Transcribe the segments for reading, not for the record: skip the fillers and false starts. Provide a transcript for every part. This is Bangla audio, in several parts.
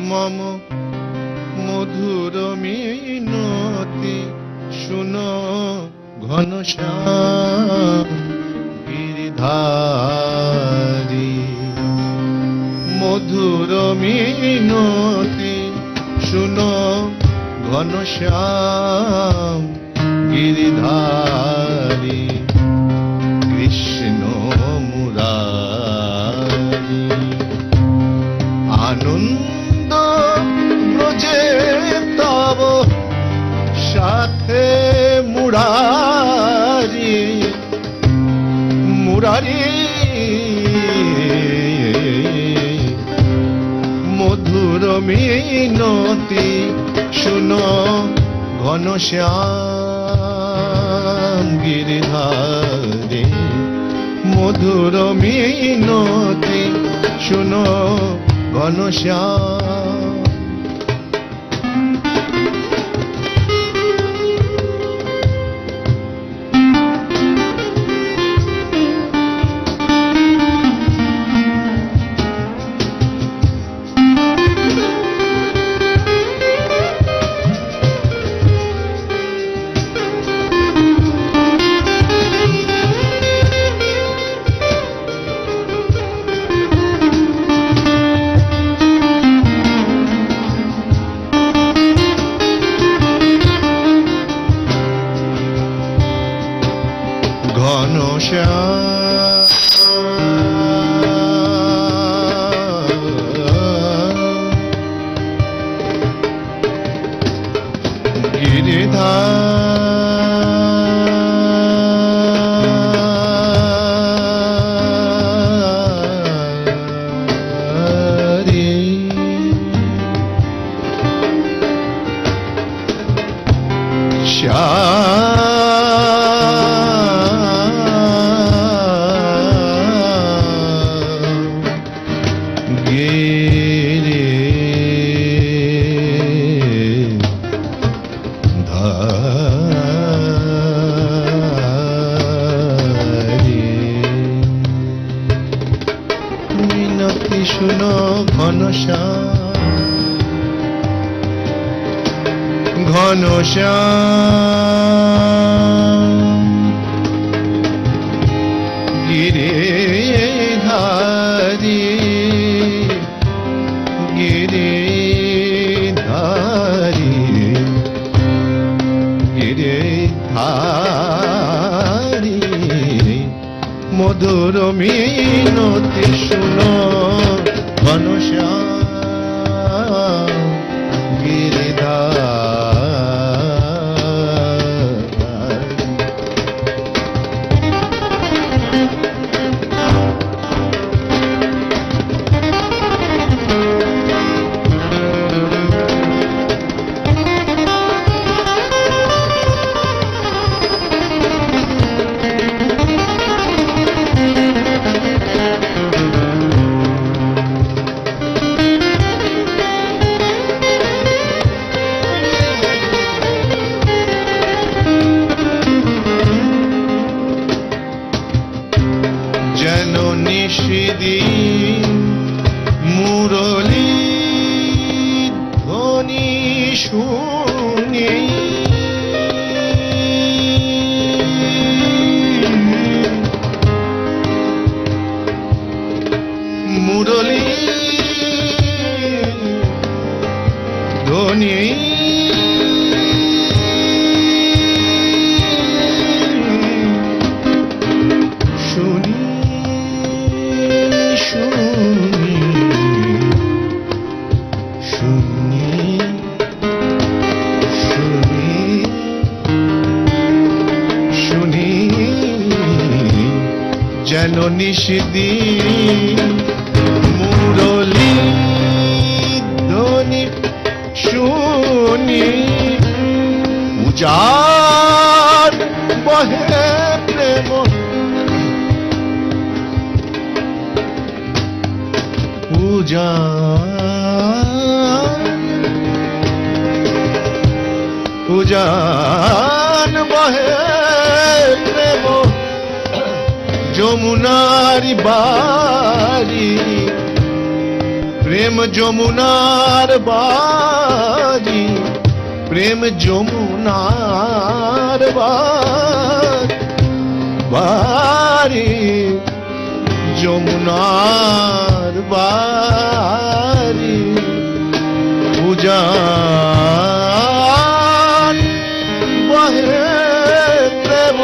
মম মধুর মিনতি শুনো ঘনশ্যাম গিরিধারী। মধুর মিনতি শুনো ঘনশ্যাম গিরিধারী। কৃষ্ণ মুরারি আনন্দ ব্রজে তব সাথে মুরারি। মুরারি মধুর মিনতি শুনো ঘনশ্যাম গিরিধারী। মধুর মিনতি শুনো ঘনশ্যাম। মধুর মিনতি শুনো ঘনশ্যাম গিরিধারী। মুরলী ধ্বনি শুনি মুরলী ধ্বনি যেন নিশিদিন মুরলী ধ্বনি শুনি। উজান বহে প্রেম উজান বহে প্রেম যমুনারি বাড়ি প্রেম যমুনার বাজি, প্রেম যমুনার বারি, যমুনার বারি উজান বহে প্রেম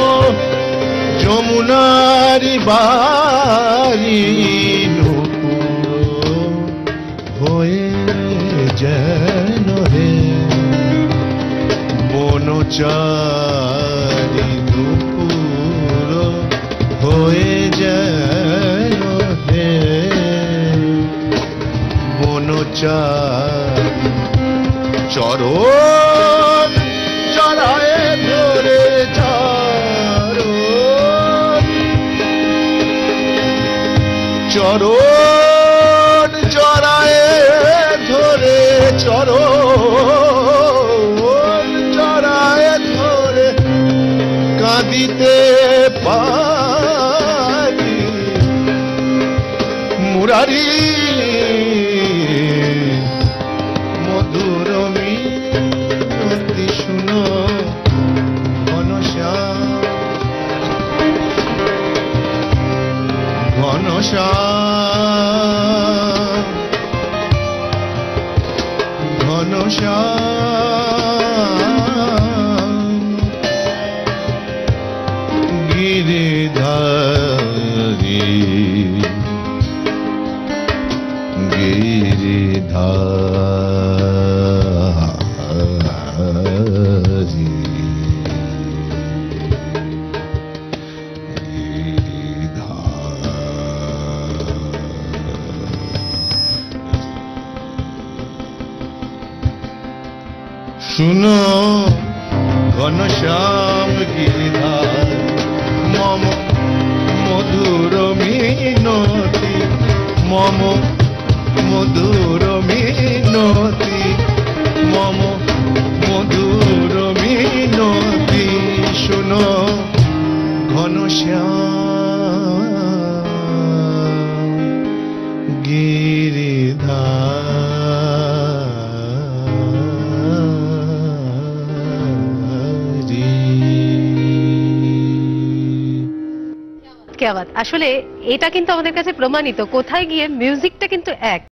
যমুনারি বারি, নুপুর হয়ে যেন হে বনচারী, নুপুর হয়ে যেন হে বনচারী, চরণ চড়ায় ধরে চরণ চড়ায় ধরে, চরণ চড়ায় ধরে কাঁদিতে পারি, মুরারি মধুর মিনতি শুনো ঘনশ্যাম, ঘনশ্যাম, ঘনশ্যাম গিরিধারী, গিরিধারী, শুনো ঘনশ্যাম গিরিধার মম মধুর মিনতি, মম মধুর মিনতি, মম মধুর মিনতি, শুনো ঘনশ্যাম গিরিধার। क्या बात, আসলে এটা কিন্তু আমাদের কাছে প্রমাণিত কোথায় গিয়ে মিউজিকটা কিন্তু এক।